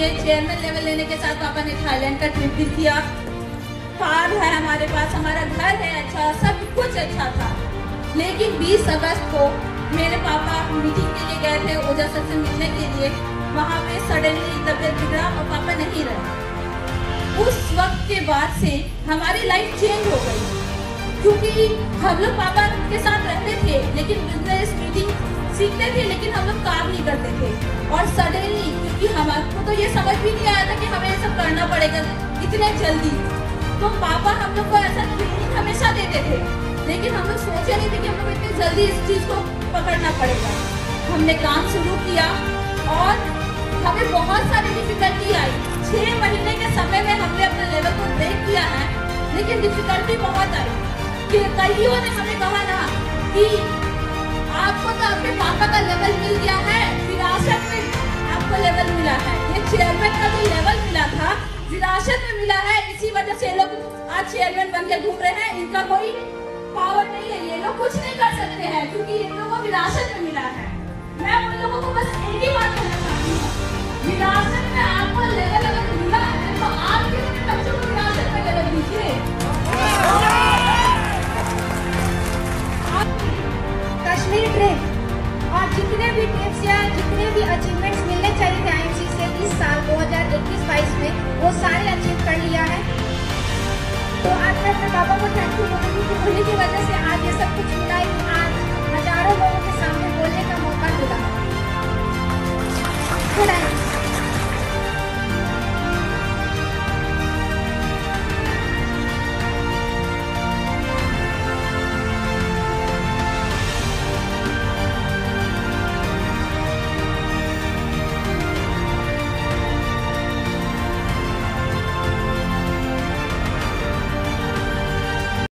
मुझे chairman level लेने के साथ पापा ने थाईलैंड का ट्रिप भी किया। कार है हमारे पास, हमारा घर है अच्छा, सब कुछ अच्छा था। लेकिन 20 अगस्त को मेरे पापा मीटिंग के लिए गए थे ओझा सर से मिलने के लिए। वहाँ पे सडनली तबियत बिगड़ा और पापा नहीं रहे। उस वक्त के बाद से हमारी लाइफ चेंज हो गई, क्योंकि हम लोग पापा के साथ रहते थे लेकिन बिजनेस मीटिंग सीखते थे, लेकिन हम लोग काम नहीं करते थे। और सडनली, क्योंकि हमारे तो ये समझ भी नहीं आया था कि हमें ये सब करना पड़ेगा इतने जल्दी, तो पापा हम लोग को ऐसा ट्रेनिंग हमेशा देते थे, लेकिन हम लोग सोचे नहीं थे कि हम लोग इतनी जल्दी इस चीज को पकड़ना पड़ेगा। हमने काम शुरू किया और हमें बहुत सारी डिफिकल्टी आई। 6 महीने के समय में हमने अपने लेवल को ब्रेक किया है, लेकिन डिफिकल्टी बहुत आई। कि कईयों ने हमें कहा ना कि आपको तो आपके पापा का लेवल मिल गया है, विरासत में आपको लेवल मिला है। ये चेयरमैन का जो लेवल मिला था विरासत में मिला है, इसी वजह से लोग आज चेयरमैन बन के घूम रहे हैं। इनका कोई पावर नहीं है, ये लोग कुछ नहीं कर सकते हैं, क्योंकि इन लोगों को विरासत में मिला है। मैं उन लोगों को बस एक ही बात कहना चाहती हूँ, विरासत में आपको लेवल अगर मिला है तो आप कितने बच्चों को विरासत में लेवल दीजिए। कश्मीर ट्रिप और जितने भी ट्रिप्स या जितने भी अचीवमेंट्स मिलने चाहिए थे आईएमसी से इस साल 2021-22 में, वो सारे अचीव कर लिया है। तो आज मैं अपने पापा को थैंक यू बोलूँगी कि उन्हीं की वजह से आज ये सब कुछ मिला है, कि आज हजारों लोगों के सामने बोलने का मौका मिला।